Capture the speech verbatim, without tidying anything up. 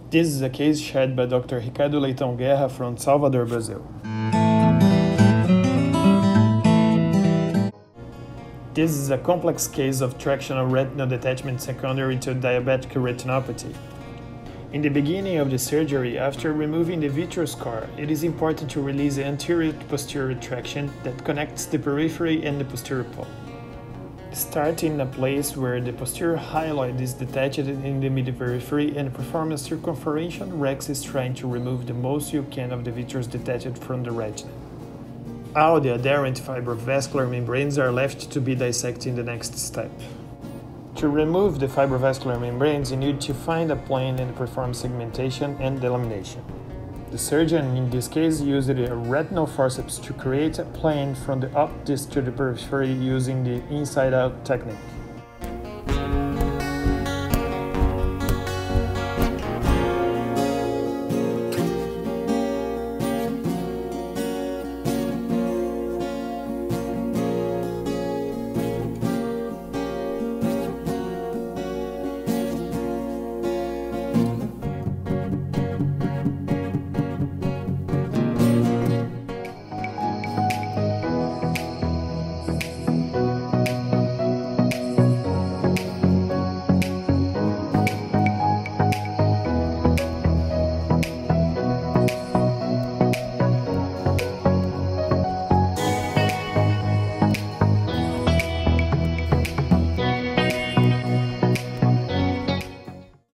This is a case shared by Doctor Ricardo Leitão Guerra from Salvador, Brazil. This is a complex case of tractional retinal detachment secondary to diabetic retinopathy. In the beginning of the surgery, after removing the vitreous scar, it is important to release the anterior-posterior traction that connects the periphery and the posterior pole. Start in a place where the posterior hyaloid is detached in the midperiphery and perform a circumferential rexis trying to remove the most you can of the vitreous detached from the retina. All the adherent fibrovascular membranes are left to be dissected in the next step. To remove the fibrovascular membranes, you need to find a plane and perform segmentation and delamination. The surgeon in this case used a retinal forceps to create a plane from the optic to the periphery using the inside-out technique.